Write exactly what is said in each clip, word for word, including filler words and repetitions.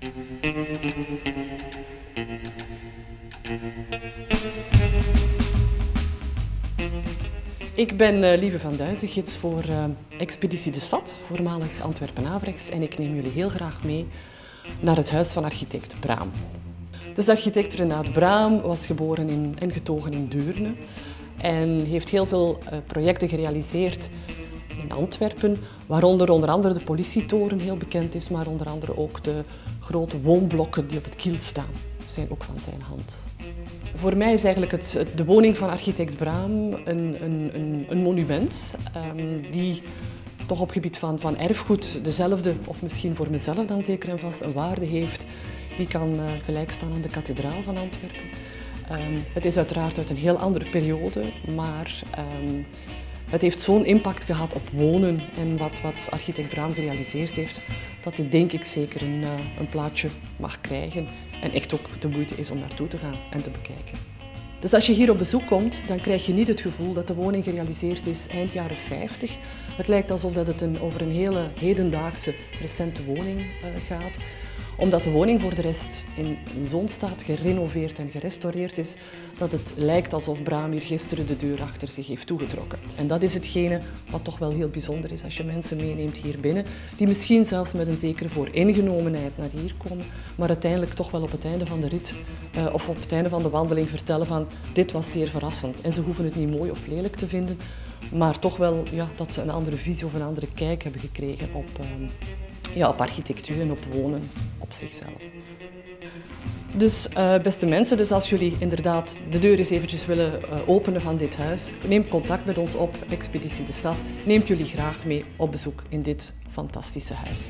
Ik ben uh, Lieve van Duizen, gids voor uh, Expeditie de Stad, voormalig Antwerpen-Averechts, en ik neem jullie heel graag mee naar het huis van architect Braam. Dus architect Renaat Braam was geboren in, en getogen in Deurne en heeft heel veel uh, projecten gerealiseerd in Antwerpen, waaronder onder andere de politietoren heel bekend is, maar onder andere ook de grote woonblokken die op het Kiel staan, zijn ook van zijn hand. Voor mij is eigenlijk het, de woning van architect Braam een, een, een, een monument um, die toch op gebied van, van erfgoed dezelfde, of misschien voor mezelf dan zeker en vast, een waarde heeft. Die kan uh, gelijk staan aan de kathedraal van Antwerpen. Um, het is uiteraard uit een heel andere periode, maar um, het heeft zo'n impact gehad op wonen en wat, wat architect Braam gerealiseerd heeft, dat dit denk ik zeker een, uh, een plaatje mag krijgen en echt ook de moeite is om naartoe te gaan en te bekijken. Dus als je hier op bezoek komt, dan krijg je niet het gevoel dat de woning gerealiseerd is eind jaren vijftig. Het lijkt alsof dat het een, over een hele hedendaagse, recente woning uh, gaat, omdat de woning voor de rest in zo'n staat gerenoveerd en gerestaureerd is, dat het lijkt alsof Braam hier gisteren de deur achter zich heeft toegetrokken. En dat is hetgene wat toch wel heel bijzonder is als je mensen meeneemt hier binnen, die misschien zelfs met een zekere vooringenomenheid naar hier komen, maar uiteindelijk toch wel op het einde van de rit uh, of op het einde van de wandeling vertellen van dit was zeer verrassend. En ze hoeven het niet mooi of lelijk te vinden, maar toch wel ja, dat ze een andere visie of een andere kijk hebben gekregen op, uh, ja, op architectuur en op wonen op zichzelf. Dus uh, beste mensen, dus als jullie inderdaad de deur eens eventjes willen uh, openen van dit huis, neem contact met ons op, Expeditie de Stad. Neemt jullie graag mee op bezoek in dit fantastische huis.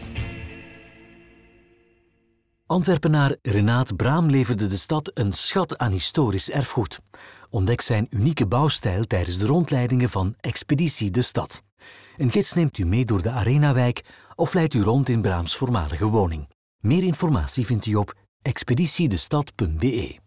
Antwerpenaar Renaat Braam leverde de stad een schat aan historisch erfgoed. Ontdek zijn unieke bouwstijl tijdens de rondleidingen van Expeditie de Stad. Een gids neemt u mee door de Arenawijk of leidt u rond in Braams voormalige woning. Meer informatie vindt u op expeditie de stad punt be.